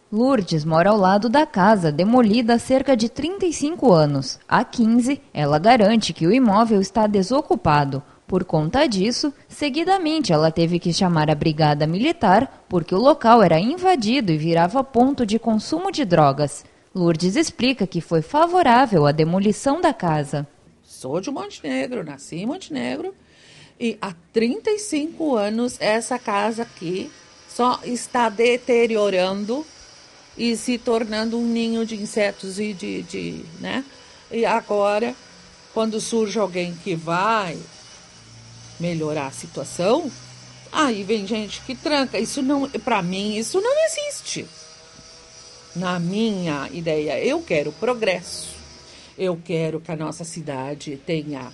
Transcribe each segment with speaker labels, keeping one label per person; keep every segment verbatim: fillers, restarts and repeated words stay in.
Speaker 1: Lourdes mora ao lado da casa, demolida há cerca de trinta e cinco anos. Há quinze, ela garante que o imóvel está desocupado. Por conta disso, seguidamente ela teve que chamar a brigada militar porque o local era invadido e virava ponto de consumo de drogas. Lourdes explica que foi favorável à demolição da casa.
Speaker 2: Sou de Montenegro, nasci em Montenegro e há trinta e cinco anos essa casa aqui só está deteriorando e se tornando um ninho de insetos e de, de, né? E agora, quando surge alguém que vai melhorar a situação, aí vem gente que tranca. Isso não, para mim, isso não existe. Na minha ideia, eu quero progresso. Eu quero que a nossa cidade tenha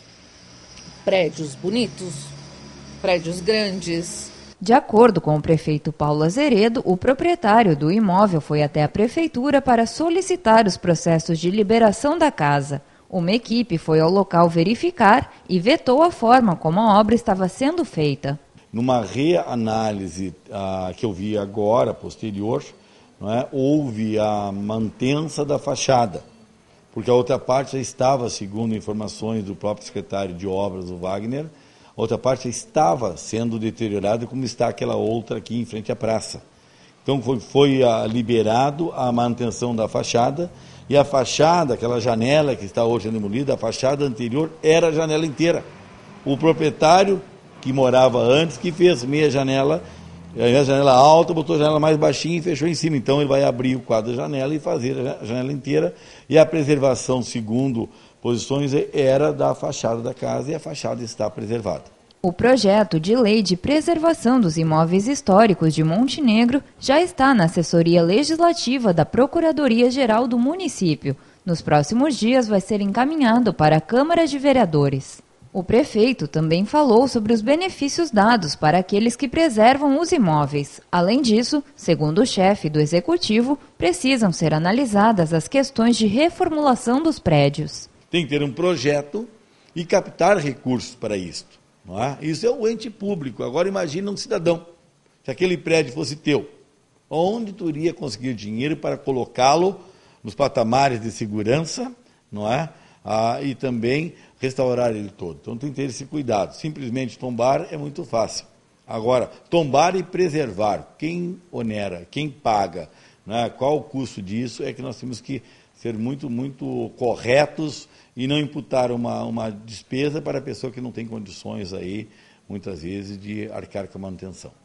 Speaker 2: prédios bonitos, prédios grandes.
Speaker 1: De acordo com o prefeito Paulo Azeredo, o proprietário do imóvel foi até a prefeitura para solicitar os processos de liberação da casa. Uma equipe foi ao local verificar e vetou a forma como a obra estava sendo feita.
Speaker 3: Numa reanálise ah, que eu vi agora, posterior, não é, houve a mantença da fachada, porque a outra parte já estava, segundo informações do próprio secretário de obras, o Wagner, a outra parte estava sendo deteriorada, como está aquela outra aqui em frente à praça. Então foi, foi a, liberado a manutenção da fachada, e a fachada, aquela janela que está hoje demolida, a fachada anterior era a janela inteira. O proprietário, que morava antes, que fez meia janela, a janela alta, botou a janela mais baixinha e fechou em cima. Então ele vai abrir o quadro da janela e fazer a janela inteira, e a preservação, segundo posições, era da fachada da casa, e a fachada está preservada.
Speaker 1: O projeto de lei de preservação dos imóveis históricos de Montenegro já está na assessoria legislativa da Procuradoria-Geral do município. Nos próximos dias vai ser encaminhado para a Câmara de Vereadores. O prefeito também falou sobre os benefícios dados para aqueles que preservam os imóveis. Além disso, segundo o chefe do executivo, precisam ser analisadas as questões de reformulação dos prédios.
Speaker 3: Tem que ter um projeto e captar recursos para isto. Não é? Isso é o ente público. Agora imagina um cidadão, se aquele prédio fosse teu, onde tu iria conseguir dinheiro para colocá-lo nos patamares de segurança, não é? Ah, e também restaurar ele todo. Então tem que ter esse cuidado. Simplesmente tombar é muito fácil. Agora, tombar e preservar, quem onera, quem paga, né? Qual o custo disso, é que nós temos que ser muito, muito corretos e não imputar uma, uma despesa para a pessoa que não tem condições aí, muitas vezes, de arcar com a manutenção.